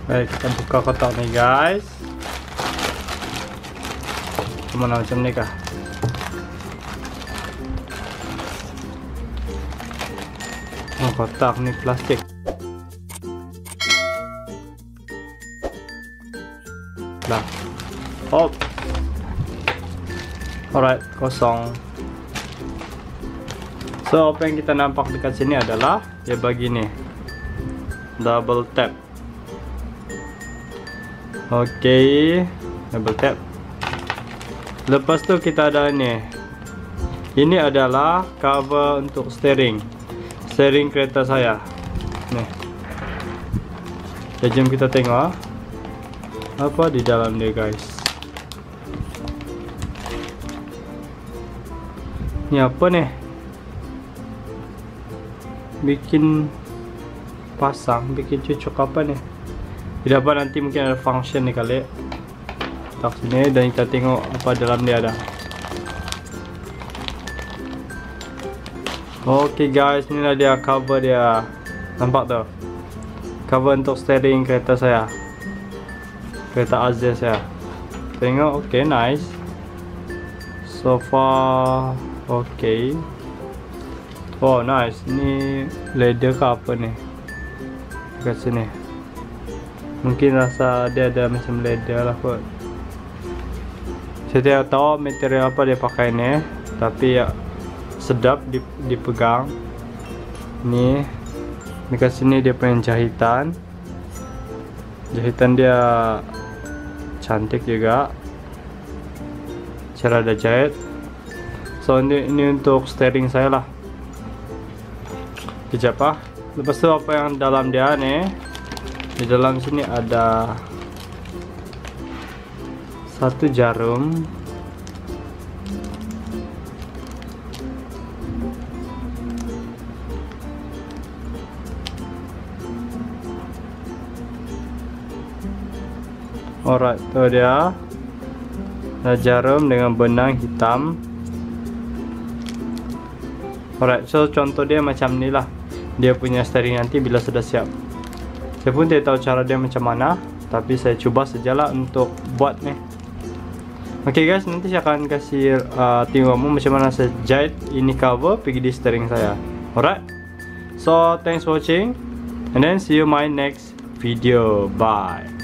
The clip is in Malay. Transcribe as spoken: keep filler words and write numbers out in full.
Baik, kita buka kotak nih guys. Gimana macam ni kah? Oh, kotak ni plastik. Lah. Oh. Alright, kosong. So, apa yang kita nampak dekat sini adalah dia begini. Double tap. Oke, okay. Double tap. Lepas tu kita ada ini. Ini adalah cover untuk steering. Steering kereta saya. Nih. Jom kita tengok apa di dalam dia guys. Ini apa nih? Bikin pasang, bikin cocok apa nih? Tidak apa, nanti mungkin ada function nih kali. Tak sini dan kita tengok apa dalam dia ada. Oke okay guys, inilah dia cover dia. Nampak tuh? Cover untuk steering kereta saya. Kereta Azia saya. Tengok, oke okay, nice. So far oke. Okay. Oh nice, ini leather ke apa nih? Dekat sini. Mungkin rasa dia ada macam leather lah kot. Saya tidak tahu material apa dia pakai nih, tapi ya sedap dipegang. Nih, dekat sini dia punya jahitan. Jahitan dia cantik juga. Cara ada jahit. So ini, ini untuk steering saya lah. Kejap ah. Lepas itu apa yang dalam dia nih? Di dalam sini ada satu jarum. Alright, itu dia. Ada jarum dengan benang hitam. Alright, so contoh dia macam ni lah. Dia punya steering nanti bila sudah siap. Saya pun tidak tahu cara dia macam mana, tapi saya cuba sajalah untuk buat nih. Oke okay guys, nanti saya akan kasih uh, tengok macam mana saya jahit ini cover pergi di steering saya. Alright, so thanks for watching and then see you my next video. Bye.